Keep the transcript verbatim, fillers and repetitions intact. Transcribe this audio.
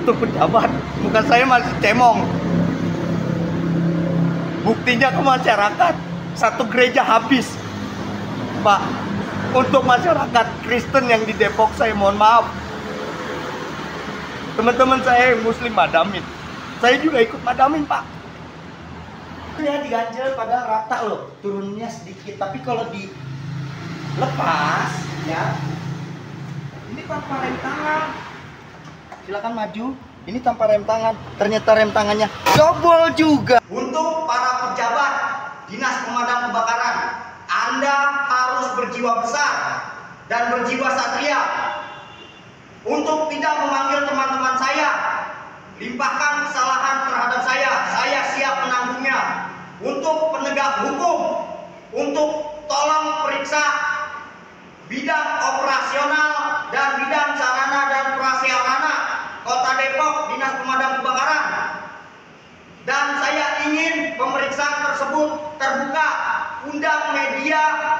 untuk pejabat, bukan saya masih cemong. Buktinya ke masyarakat, satu gereja habis, Pak. Untuk masyarakat Kristen yang di Depok, saya mohon maaf. Teman-teman saya yang Muslim madamin, saya juga ikut madamin, Pak. Ya diganjel pada rata loh, turunnya sedikit. Tapi kalau dilepas, ya, ini tanpa rem tangan. Silakan maju. Ini tanpa rem tangan. Ternyata rem tangannya jebol juga. Untuk para pejabat Dinas Pemadam Kebakaran, Anda harus berjiwa besar dan berjiwa satria untuk tidak memanggil teman-teman saya, limpahkan kesalahan terhadap saya, saya siap menanggungnya. Untuk penegak hukum, untuk tolong periksa bidang operasional dan bidang sarana dan prasarana Kota Depok, Dinas Pemadam Kebakaran. Dan saya ingin pemeriksaan tersebut terbuka, undang media